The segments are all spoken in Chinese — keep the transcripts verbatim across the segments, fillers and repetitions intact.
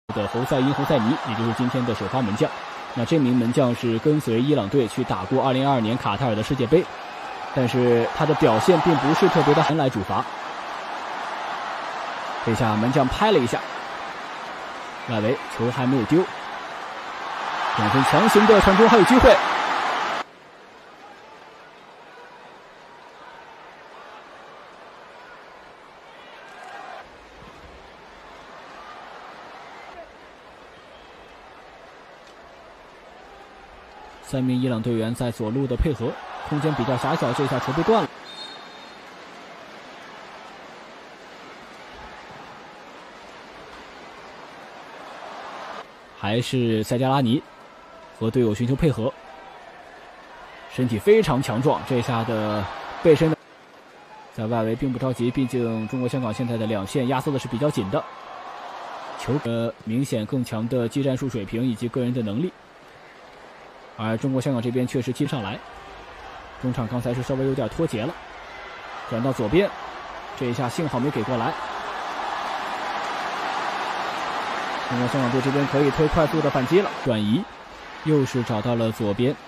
的侯赛因·侯赛尼，也就是今天的首发门将。那这名门将是跟随伊朗队去打过二零二二年卡塔尔的世界杯，但是他的表现并不是特别的好，来主罚。这下门将拍了一下，外围球还没有丢，两分强行的传中还有机会。三名伊朗队员在左路的配合，空间比较狭小，这下球被断了。还是塞加拉尼和队友寻求配合，身体非常强壮，这下的背身在外围并不着急，毕竟中国香港现在的两线压缩的是比较紧的，球呃明显更强的技战术水平以及个人的能力。而中国香港这边确实踢上来，中场刚才是稍微有点脱节了，转到左边，这一下幸好没给过来。中国香港队这边可以推快速的反击了，转移，又是找到了左边。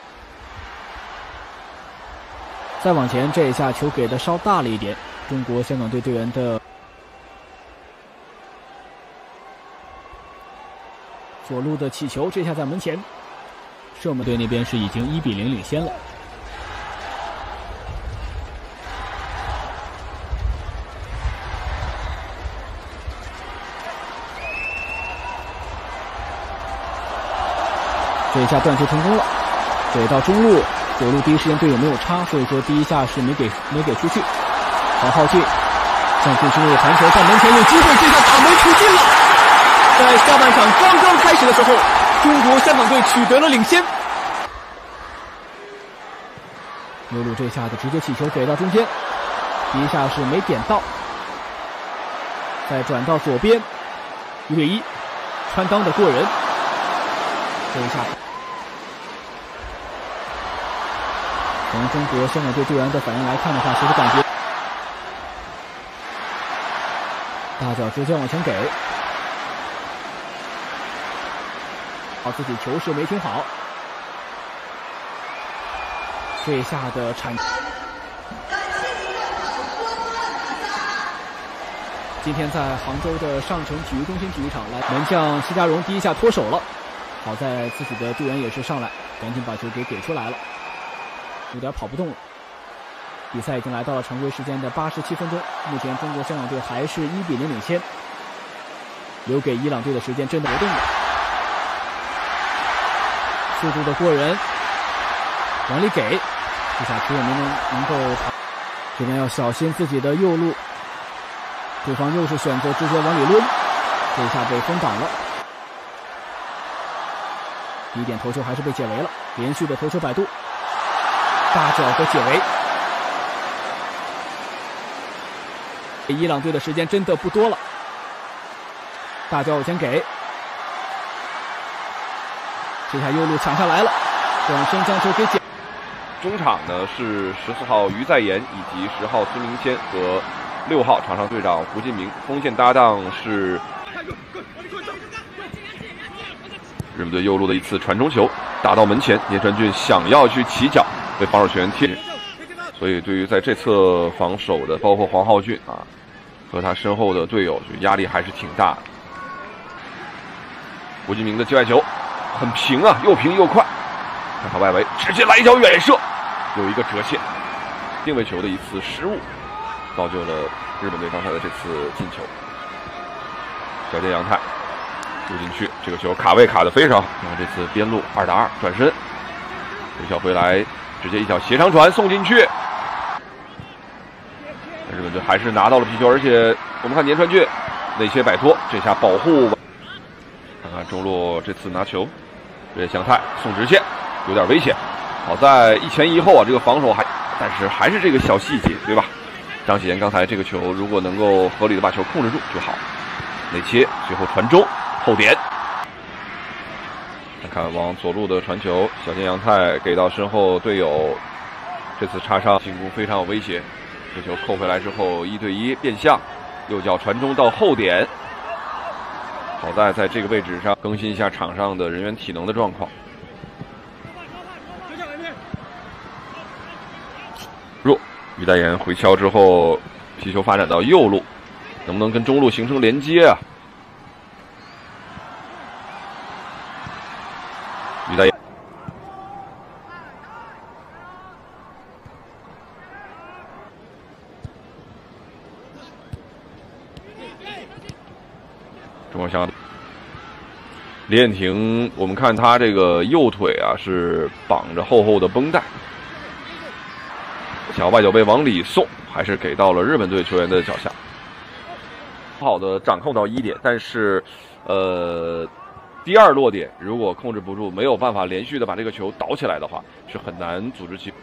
再往前，这一下球给的稍大了一点，中国香港队队员的左路的起球，这下在门前。射门队那边是已经一比零领先了。这一下断球成功了，给到中路，左路第一时间队友没有插，所以说第一下是没给没给出去。黄浩俊向最深入传球，在门前有机会，这下打门出进了。在下半场刚刚开始的时候，中国香港队取得了领先。右路这下的直接起球给到中间，第一下是没点到，再转到左边，一对一，穿裆的过人，这一下从中国香港队队员的反应来看的话，其实感觉大脚直接往前给，好，自己球是没听好，这一下的铲。今天在杭州的上城体育中心体育场来，门将施家荣第一下脱手了，好在自己的队员也是上来，赶紧把球给给出来了，有点跑不动了。比赛已经来到了常规时间的八十七分钟，目前中国香港队还是一比零领先，留给伊朗队的时间真的活动了。速度的过人，往里给，这下球也没能能够，这边要小心自己的右路，对方又是选择直接往里抡，这一下被封挡了。第一点头球还是被解围了，连续的头球摆渡，大脚和解围。伊朗队的时间真的不多了，大脚往前给，这下右路抢下来了，转身将球给解。 中场呢是十四号于在言以及十号孙明谦和六号场上队长胡金明，锋线搭档是日本队右路的一次传中球打到门前，聂传俊想要去起脚，被防守球员贴，所以对于在这侧防守的包括黄浩俊啊和他身后的队友，就压力还是挺大的。胡金明的界外球很平啊，又平又快，看看外围直接来一脚远射，有一个折线，定位球的一次失误，造就了日本队刚才的这次进球。小田洋太入进去，这个球卡位卡得非常好，然后这次边路二打二转身，回球回来直接一脚斜长传送进去，日本队还是拿到了皮球，而且我们看年传俊内切摆脱，这下保护，看看中路这次拿球，这向太送直线有点危险，好在一前一后啊，这个防守还，但是还是这个小细节，对吧？张喜言刚才这个球如果能够合理的把球控制住就好，内切最后传中后点，看看往左路的传球，小田洋太给到身后队友，这次插上进攻非常有威胁，这球扣回来之后一对一变向，右脚传中到后点， 好在在这个位置上更新一下场上的人员体能的状况。若于代言回敲之后，皮球发展到右路，能不能跟中路形成连接啊？于代言。 中国香港李彦廷，我们看他这个右腿啊是绑着厚厚的绷带，小外脚背往里送，还是给到了日本队球员的脚下，好的掌控到一点，但是，呃，第二落点如果控制不住，没有办法连续的把这个球倒起来的话，是很难组织起。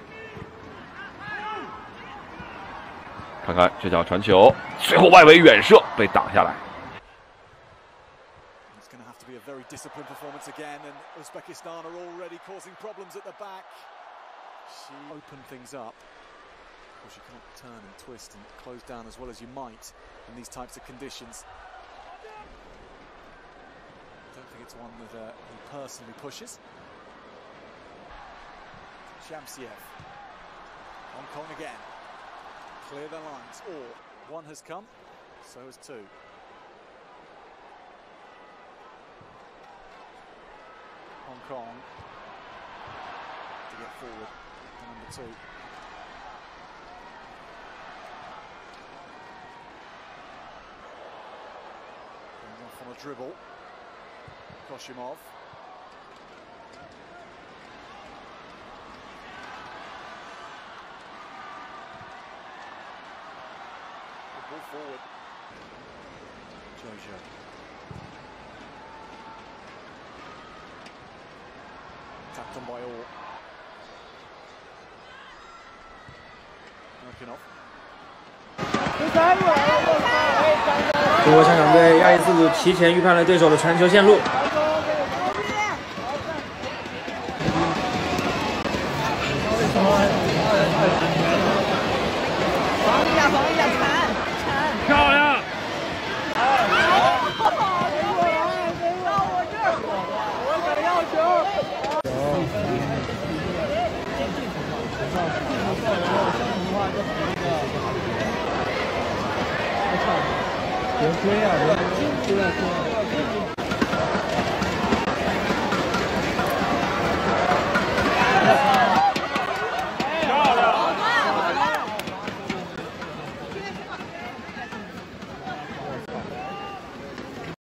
看看这脚传球，随后外围远射被挡下来。 Be a very disciplined performance again, and Uzbekistan are already causing problems at the back. She opened things up. Of course, you can't turn and twist and close down as well as you might in these types of conditions. I don't think it's one that uh, he personally pushes. Shamsiev. Hong Kong again. Clear the lines. Or one has come, so has two. Hong Kong to get forward, number two. Going off on a dribble. Koshimov. The ball forward. Jojo. Tapped on by all. Working off. 中国香港队亚裔自主提前预判了对手的传球线路。 防一下，防一下，铲铲， 漂亮！ 到我这儿，我想要球。 别追啊！别追啊！